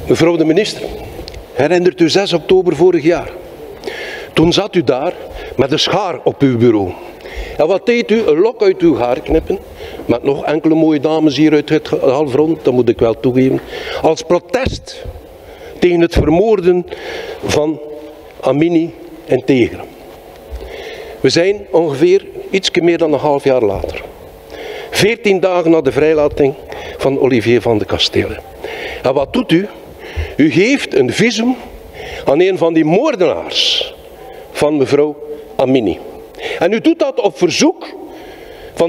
Mevrouw de minister, herinnert u 6 oktober vorig jaar? Toen zat u daar met een schaar op uw bureau. En wat deed u? Een lok uit uw haar knippen. Met nog enkele mooie dames hier uit het halfrond, dat moet ik wel toegeven. Als protest tegen het vermoorden van Amini en Tegeren. We zijn ongeveer iets meer dan een half jaar later. 14 dagen na de vrijlating van Olivier van de Kastelen. En wat doet u? U geeft een visum aan een van die moordenaars van mevrouw Amini. En u doet dat op verzoek van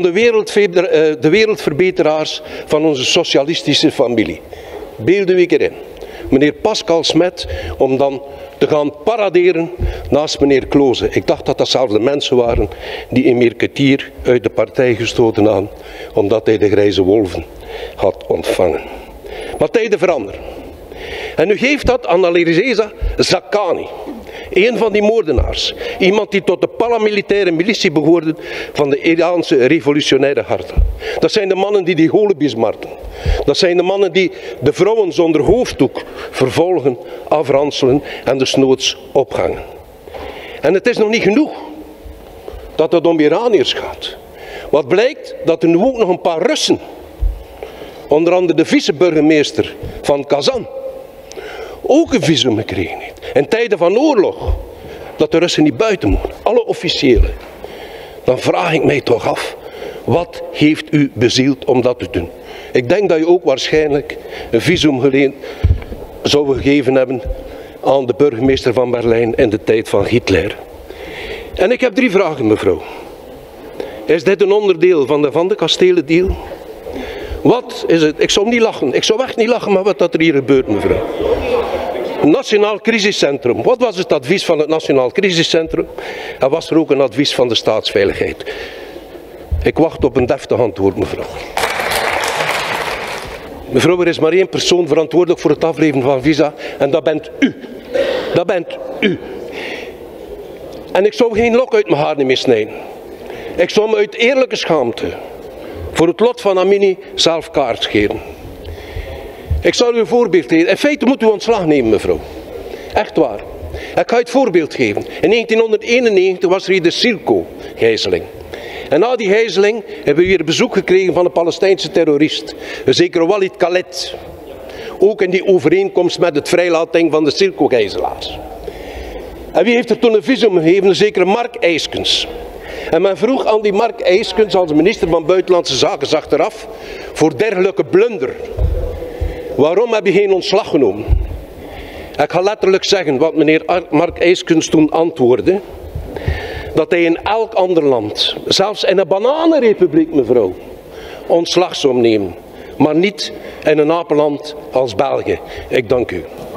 de wereldverbeteraars van onze socialistische familie. Beeld u erin. Meneer Pascal Smet, om dan te gaan paraderen naast meneer Kloze. Ik dacht dat dat zelfs de mensen waren die Emir Ketier uit de partij gestoten hadden, omdat hij de grijze wolven had ontvangen. Maar tijden veranderen. En u geeft dat aan Alireza Zakani, een van die moordenaars. Iemand die tot de paramilitaire militie behoorde van de Iraanse revolutionaire garde. Dat zijn de mannen die die holibies martelen. Dat zijn de mannen die de vrouwen zonder hoofddoek vervolgen, afranselen en desnoods ophangen. En het is nog niet genoeg dat het om Iraniërs gaat. Wat blijkt? Dat er nu ook nog een paar Russen, onder andere de viceburgemeester van Kazan, ook een visum gekregen heeft. In tijden van oorlog, dat de Russen niet buiten moeten, alle officiëlen. Dan vraag ik mij toch af, wat heeft u bezield om dat te doen? Ik denk dat u ook waarschijnlijk een visum zou gegeven hebben aan de burgemeester van Berlijn in de tijd van Hitler. En ik heb 3 vragen, mevrouw. Is dit een onderdeel van de Van de Kastelen deal? Wat is het? Ik zou niet lachen. Ik zou echt niet lachen met wat er hier gebeurt, mevrouw. Nationaal Crisiscentrum. Wat was het advies van het Nationaal Crisiscentrum? En was er ook een advies van de staatsveiligheid? Ik wacht op een deftig antwoord, mevrouw. Mevrouw, er is maar 1 persoon verantwoordelijk voor het afleveren van visa en dat bent u. Dat bent u. En ik zou geen lok uit mijn haar niet meer snijden. Ik zou me uit eerlijke schaamte voor het lot van Amini zelf kaart scheren. Ik zal u een voorbeeld geven. In feite moet u ontslag nemen, mevrouw. Echt waar. Ik ga u het voorbeeld geven. In 1991 was er hier de Silco-gijzeling. En na die gijzeling hebben we weer bezoek gekregen van een Palestijnse terrorist. Een zekere Walid Khaled. Ook in die overeenkomst met het vrijlating van de Silco-gijzelaars. En wie heeft er toen een visum gegeven? Een zekere Mark Eiskens. En men vroeg aan die Mark Eiskens als minister van Buitenlandse Zaken achteraf voor dergelijke blunder. Waarom heb je geen ontslag genomen? Ik ga letterlijk zeggen wat meneer Mark Eiskens toen antwoordde. Dat hij in elk ander land, zelfs in een bananenrepubliek, mevrouw, ontslag zou nemen. Maar niet in een apenland als België. Ik dank u.